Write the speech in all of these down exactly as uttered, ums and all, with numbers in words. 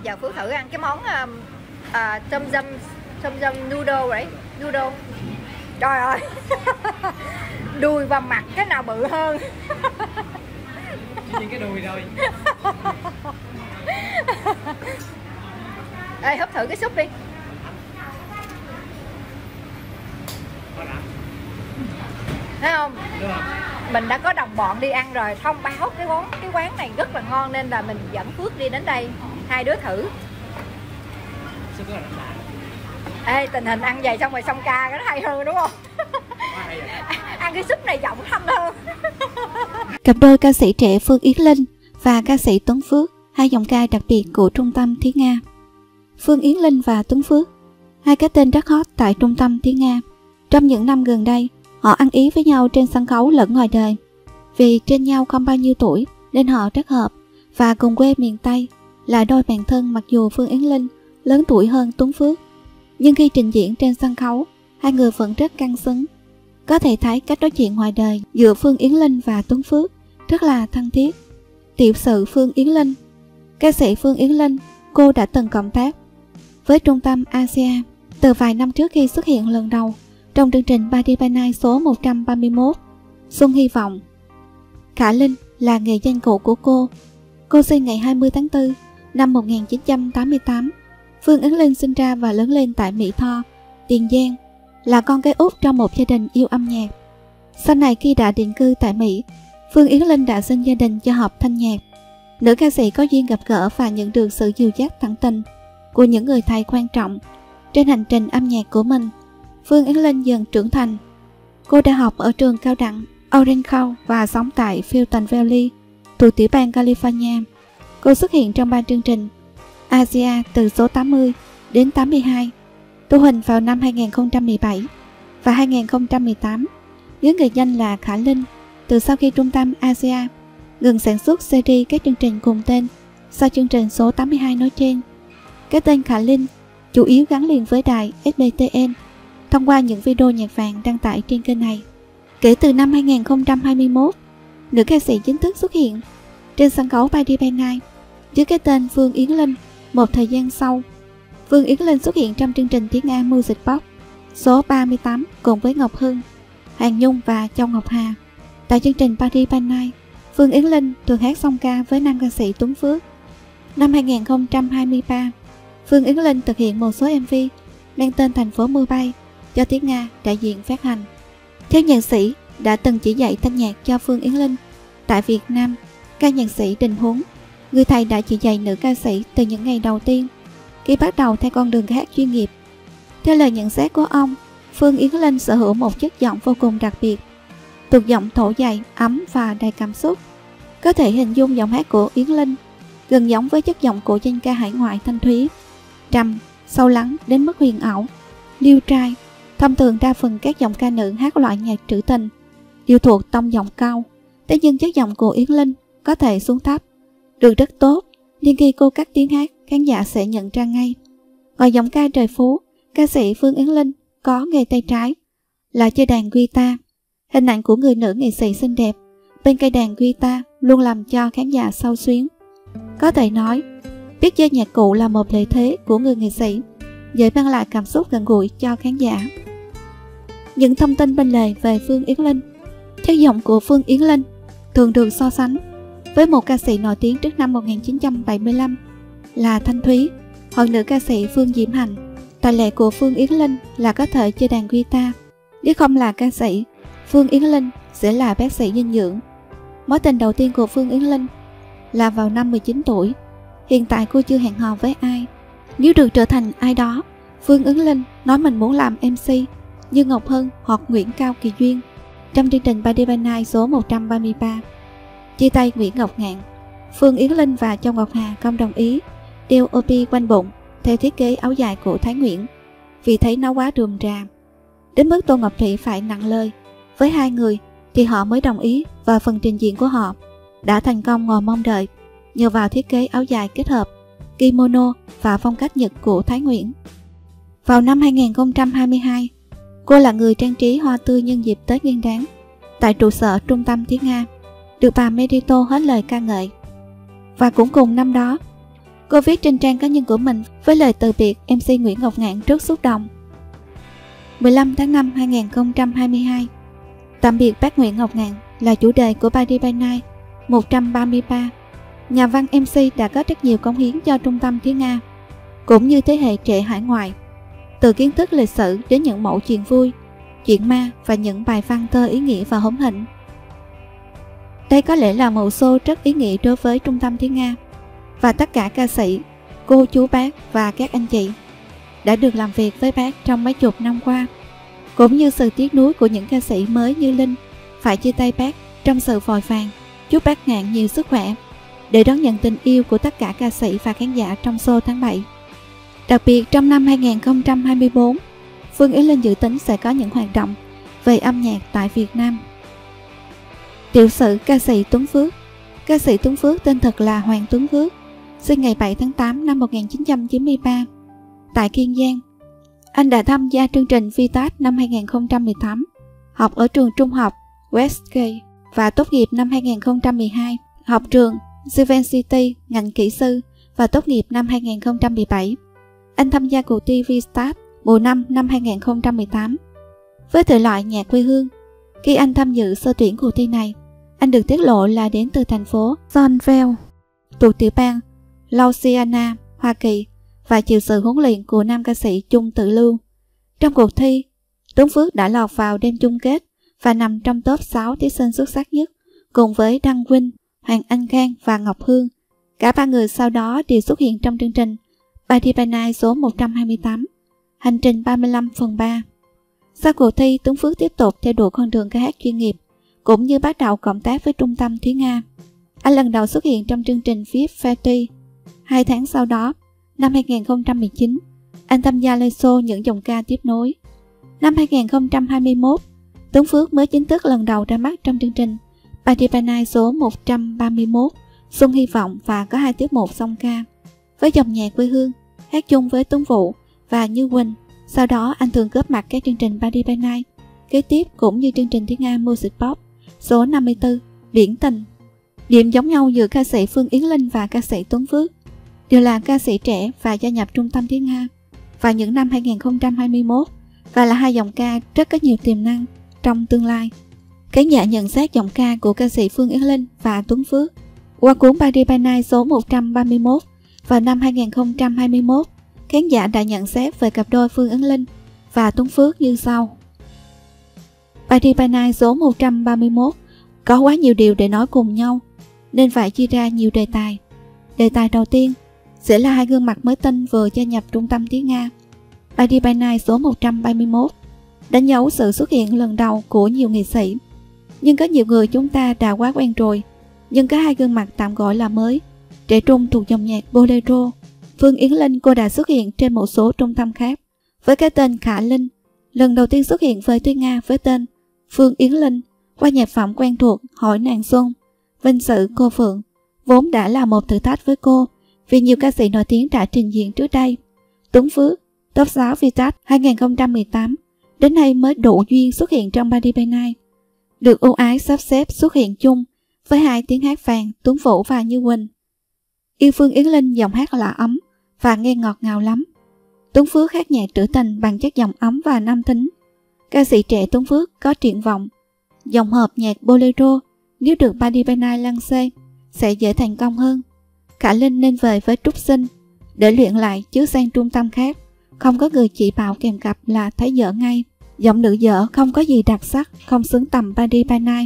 Giờ Phước thử ăn cái món uh, uh, tom yum tom yum noodle đấy, noodle. Trời ơi. Đùi và mặt cái nào bự hơn? Chỉ cái đùi rồi. Ê, húp thử cái súp đi. Thấy không? Mình đã có đồng bọn đi ăn rồi, thông báo cái quán cái quán này rất là ngon nên là mình dẫn Phước đi đến đây, hai đứa thử. Ê, tình hình ăn vậy xong rồi xong ca cái nó hay hơn đúng không? Ăn cái súp này giọng thanh hơn. Cặp đôi ca sĩ trẻ Phương Yến Linh và ca sĩ Tuấn Phước, hai giọng ca đặc biệt của Trung tâm Tiếng Nga. Phương Yến Linh và Tuấn Phước, hai cái tên rất hot tại Trung tâm Tiếng Nga. Trong những năm gần đây, họ ăn ý với nhau trên sân khấu lẫn ngoài đời. Vì trên nhau không bao nhiêu tuổi nên họ rất hợp và cùng quê miền Tây, là đôi bạn thân mặc dù Phương Yến Linh lớn tuổi hơn Tuấn Phước. Nhưng khi trình diễn trên sân khấu, hai người vẫn rất căng xứng. Có thể thấy cách nói chuyện ngoài đời giữa Phương Yến Linh và Tuấn Phước rất là thân thiết. Tiểu sử Phương Yến Linh. Ca sĩ Phương Yến Linh, cô đã từng cộng tác với Trung tâm a xê a từ vài năm trước khi xuất hiện lần đầu trong chương trình Party by Night số một trăm ba mươi mốt, Xuân Hy Vọng. Khả Linh là nghệ danh cũ của cô. Cô sinh ngày hai mươi tháng tư năm một nghìn chín trăm tám mươi tám. Phương Yến Linh sinh ra và lớn lên tại Mỹ Tho, Tiền Giang, là con gái út trong một gia đình yêu âm nhạc. Sau này khi đã định cư tại Mỹ, Phương Yến Linh đã xin gia đình cho học thanh nhạc. Nữ ca sĩ có duyên gặp gỡ và nhận được sự dìu dắt thẳng tình của những người thầy quan trọng trên hành trình âm nhạc của mình. Phương Yến Linh dần trưởng thành. Cô đã học ở trường cao đẳng Orange County và sống tại Fulton Valley, thuộc tiểu bang California. Cô xuất hiện trong ba chương trình Asia từ số tám mươi đến tám mươi hai, thu hình vào năm hai nghìn không trăm mười bảy và hai nghìn không trăm mười tám, với người danh là Khả Linh. Từ sau khi trung tâm Asia ngừng sản xuất series các chương trình cùng tên sau chương trình số tám mươi hai nói trên, cái tên Khả Linh chủ yếu gắn liền với đài ét bê tê en thông qua những video nhạc vàng đăng tải trên kênh này. Kể từ năm hai nghìn không trăm hai mươi mốt, nữ ca sĩ chính thức xuất hiện trên sân khấu Party by Night dưới cái tên Phương Yến Linh. Một thời gian sau, Phương Yến Linh xuất hiện trong chương trình tiếng Nga Music Box số ba mươi tám cùng với Ngọc Hưng, Hàn Nhung và Châu Ngọc Hà. Tại chương trình Party by Night, Phương Yến Linh thường hát song ca với nam ca sĩ Tuấn Phước. Năm hai nghìn không trăm hai mươi ba, Phương Yến Linh thực hiện một số em vê mang tên Thành phố mưa bay cho tiếng Nga đại diện phát hành. Theo nhạc sĩ đã từng chỉ dạy thanh nhạc cho Phương Yến Linh tại Việt Nam, ca nhạc sĩ Đình Huấn, người thầy đã chỉ dạy nữ ca sĩ từ những ngày đầu tiên khi bắt đầu theo con đường hát chuyên nghiệp. Theo lời nhận xét của ông, Phương Yến Linh sở hữu một chất giọng vô cùng đặc biệt, thuộc giọng thổ dày, ấm và đầy cảm xúc. Có thể hình dung giọng hát của Yến Linh gần giống với chất giọng của danh ca hải ngoại Thanh Thúy, trầm, sâu lắng đến mức huyền ảo, liêu trai. Thông thường đa phần các giọng ca nữ hát loại nhạc trữ tình đều thuộc tông giọng cao, thế nhưng chất giọng của Yến Linh có thể xuống thấp được rất tốt, nhưng khi cô cắt tiếng hát, khán giả sẽ nhận ra ngay. Ngoài giọng ca trời phú, ca sĩ Phương Yến Linh có nghề tay trái là chơi đàn guitar. Hình ảnh của người nữ nghệ sĩ xinh đẹp bên cây đàn guitar luôn làm cho khán giả xao xuyến. Có thể nói, biết chơi nhạc cụ là một lợi thế của người nghệ sĩ, dễ mang lại cảm xúc gần gũi cho khán giả. Những thông tin bên lề về Phương Yến Linh. Chất giọng của Phương Yến Linh thường được so sánh với một ca sĩ nổi tiếng trước năm một nghìn chín trăm bảy mươi lăm là Thanh Thúy hoặc nữ ca sĩ Phương Diễm Hạnh. Tài lệ của Phương Yến Linh là có thể chơi đàn guitar. Nếu không là ca sĩ, Phương Yến Linh sẽ là bác sĩ dinh dưỡng. Mối tình đầu tiên của Phương Yến Linh là vào năm mười chín tuổi. Hiện tại cô chưa hẹn hò với ai. Nếu được trở thành ai đó, Phương Yến Linh nói mình muốn làm em xê như Ngọc Hân hoặc Nguyễn Cao Kỳ Duyên trong chương trình Party by Night số một trăm ba mươi ba. Chia tay Nguyễn Ngọc Ngạn, Phương Yến Linh và Châu Ngọc Hà không đồng ý đeo ô pê quanh bụng theo thiết kế áo dài của Thái Nguyễn vì thấy nó quá rườm rà. Đến mức Tô Ngọc Thủy phải nặng lời với hai người thì họ mới đồng ý, và phần trình diễn của họ đã thành công ngoài mong đợi nhờ vào thiết kế áo dài kết hợp kimono và phong cách Nhật của Thái Nguyễn. Vào năm hai nghìn không trăm hai mươi hai, cô là người trang trí hoa tươi nhân dịp Tết Nguyên Đán tại trụ sở Trung tâm Tiếng Nga, được bà Merito hết lời ca ngợi. Và cũng cùng năm đó, Cô viết trên trang cá nhân của mình với lời từ biệt em xê Nguyễn Ngọc Ngạn rất xúc động. mười lăm tháng năm hai nghìn không trăm hai mươi hai. Tạm biệt bác Nguyễn Ngọc Ngạn là chủ đề của Party by Night một trăm ba mươi ba. Nhà văn em xê đã có rất nhiều cống hiến cho Trung tâm Tiếng Nga, cũng như thế hệ trẻ hải ngoại. Từ kiến thức lịch sử đến những mẫu chuyện vui, chuyện ma và những bài văn thơ ý nghĩa và hóm hỉnh. Đây có lẽ là mẫu show rất ý nghĩa đối với Trung tâm Tiếng Nga và tất cả ca sĩ, cô chú bác và các anh chị đã được làm việc với bác trong mấy chục năm qua, cũng như sự tiếc nuối của những ca sĩ mới như Linh phải chia tay bác trong sự vội vàng. Chúc bác Ngạn nhiều sức khỏe để đón nhận tình yêu của tất cả ca sĩ và khán giả trong show tháng bảy. Đặc biệt trong năm hai nghìn không trăm hai mươi tư, Phương Yến Linh dự tính sẽ có những hoạt động về âm nhạc tại Việt Nam. Tiểu sử ca sĩ Tuấn Phước. Ca sĩ Tuấn Phước tên thật là Hoàng Tuấn Phước, sinh ngày bảy tháng tám năm một nghìn chín trăm chín mươi ba tại Kiên Giang. Anh đã tham gia chương trình vê tê a tê năm hai nghìn không trăm mười tám, học ở trường trung học Westgate và tốt nghiệp năm hai nghìn không trăm mười hai, học trường Given City ngành kỹ sư và tốt nghiệp năm hai nghìn không trăm mười bảy. Anh tham gia cuộc thi V-Start mùa năm năm hai nghìn không trăm mười tám với thể loại nhạc quê hương. Khi anh tham dự sơ tuyển cuộc thi này, anh được tiết lộ là đến từ thành phố Johnville thuộc tiểu bang Louisiana, Hoa Kỳ, và chịu sự huấn luyện của nam ca sĩ Chung Tự Lưu. Trong cuộc thi, Tuấn Phước đã lọt vào đêm chung kết và nằm trong top sáu thí sinh xuất sắc nhất, cùng với Đăng Vinh, Hoàng Anh Khang và Ngọc Hương. Cả ba người sau đó đều xuất hiện trong chương trình Party by Night số một trăm hai mươi tám, hành trình ba mươi lăm phần ba. Sau cuộc thi, Tuấn Phước tiếp tục theo đuổi con đường ca hát chuyên nghiệp, cũng như bắt đầu cộng tác với Trung tâm Tiếng Nga. Anh lần đầu xuất hiện trong chương trình vê i pê Party. Hai tháng sau đó, năm hai nghìn không trăm mười chín, anh tham gia lên show những dòng ca tiếp nối. Năm hai nghìn không trăm hai mươi mốt, Tuấn Phước mới chính thức lần đầu ra mắt trong chương trình Party by Night số một trăm ba mươi mốt, Xuân Hy Vọng, và có hai tiết mục song ca với dòng nhạc quê hương, hát chung với Tuấn Vũ và Như Quỳnh. Sau đó anh thường góp mặt các chương trình Party by Night kế tiếp, cũng như chương trình Tiếng Nga Music Box số năm mươi tư, Điển Tình. Điểm giống nhau giữa ca sĩ Phương Yến Linh và ca sĩ Tuấn Phước đều là ca sĩ trẻ và gia nhập Trung tâm Tiếng Nga vào những năm hai nghìn không trăm hai mươi mốt, và là hai dòng ca rất có nhiều tiềm năng trong tương lai. Khán giả nhận xét giọng ca của ca sĩ Phương Yến Linh và Tuấn Phước qua cuốn Party by Night số một trăm ba mươi mốt vào năm hai nghìn không trăm hai mươi mốt. Khán giả đã nhận xét về cặp đôi Phương Yến Linh và Tuấn Phước như sau. Party by Night số một trăm ba mươi mốt có quá nhiều điều để nói cùng nhau, nên phải chia ra nhiều đề tài. Đề tài đầu tiên sẽ là hai gương mặt mới tinh vừa gia nhập Trung tâm Tiếng Nga. Party by Night số một trăm ba mươi mốt đánh dấu sự xuất hiện lần đầu của nhiều nghệ sĩ, nhưng có nhiều người chúng ta đã quá quen rồi. Nhưng có hai gương mặt tạm gọi là mới, trẻ trung thuộc dòng nhạc Bolero. Phương Yến Linh, cô đã xuất hiện trên một số trung tâm khác với cái tên Khả Linh, lần đầu tiên xuất hiện với Tiếng Nga với tên Phương Yến Linh qua nhạc phẩm quen thuộc Hỏi Nàng Xuân. Vinh sự cô Phượng vốn đã là một thử thách với cô, vì nhiều ca sĩ nổi tiếng đã trình diện trước đây. Tuấn Phước, top sáu vê tê a tê hai nghìn không trăm mười tám, đến nay mới đủ duyên xuất hiện trong Party by Night, được ưu ái sắp xếp xuất hiện chung với hai tiếng hát vàng Tuấn Vũ và Như Quỳnh. Yêu Phương Yến Linh giọng hát là ấm và nghe ngọt ngào lắm. Tuấn Phước hát nhạc trữ tình bằng chất giọng ấm và nam tính. Ca sĩ trẻ Tuấn Phước có triển vọng dòng hợp nhạc Bolero, nếu được Party by Night lăng xê sẽ dễ thành công hơn. Khả Linh nên về với Trúc Sinh để luyện lại chứ sang trung tâm khác không có người chỉ bảo kèm cặp là thấy dở ngay. Giọng nữ dở không có gì đặc sắc, không xứng tầm Party by Night.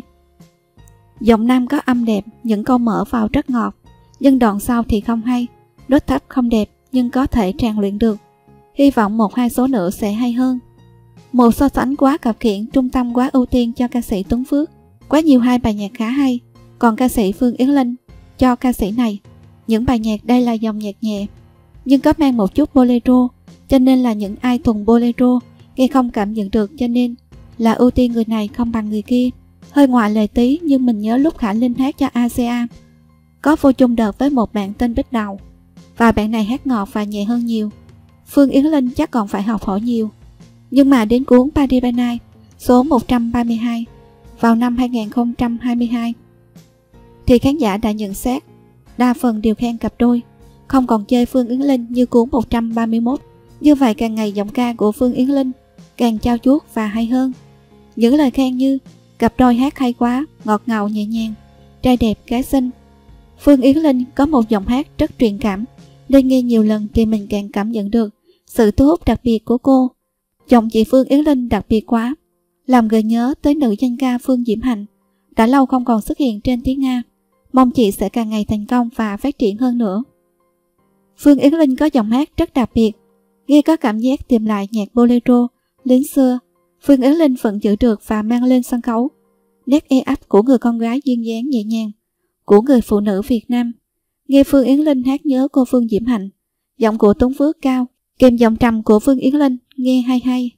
Giọng nam có âm đẹp, những câu mở vào rất ngọt, nhưng đoạn sau thì không hay, đốt thấp không đẹp nhưng có thể rèn luyện được. Hy vọng một hai số nữa sẽ hay hơn. Một so sánh quá cập khiển, trung tâm quá ưu tiên cho ca sĩ Tuấn Phước, quá nhiều hai bài nhạc khá hay, còn ca sĩ Phương Yến Linh cho ca sĩ này những bài nhạc đây là dòng nhạc nhẹ nhưng có mang một chút bolero, cho nên là những ai thuần bolero nghe không cảm nhận được, cho nên là ưu tiên người này không bằng người kia. Hơi ngoại lệ tí, nhưng mình nhớ lúc Khả Linh hát cho a xê a có vô chung đợt với một bạn tên Bích Đầu, và bạn này hát ngọt và nhẹ hơn nhiều. Phương Yến Linh chắc còn phải học hỏi nhiều. Nhưng mà đến cuốn Party by Night số một trăm ba mươi hai vào năm hai nghìn không trăm hai mươi hai thì khán giả đã nhận xét đa phần đều khen cặp đôi không còn chơi Phương Yến Linh như cuốn một trăm ba mươi mốt. Như vậy càng ngày giọng ca của Phương Yến Linh càng trau chuốt và hay hơn. Những lời khen như cặp đôi hát hay quá, ngọt ngào nhẹ nhàng, trai đẹp gái xinh. Phương Yến Linh có một giọng hát rất truyền cảm, nên nghe nhiều lần thì mình càng cảm nhận được sự thu hút đặc biệt của cô. Giọng chị Phương Yến Linh đặc biệt quá, làm gợi nhớ tới nữ danh ca Phương Diễm Hạnh, đã lâu không còn xuất hiện trên tiếng Nga. Mong chị sẽ càng ngày thành công và phát triển hơn nữa. Phương Yến Linh có giọng hát rất đặc biệt, nghe có cảm giác tìm lại nhạc bolero, lính xưa. Phương Yến Linh vẫn giữ được và mang lên sân khấu nét e ấp của người con gái duyên dáng nhẹ nhàng của người phụ nữ Việt Nam. Nghe Phương Yến Linh hát nhớ cô Phương Diễm Hạnh, giọng của Tuấn Phước cao, kèm giọng trầm của Phương Yến Linh nghe hay hay.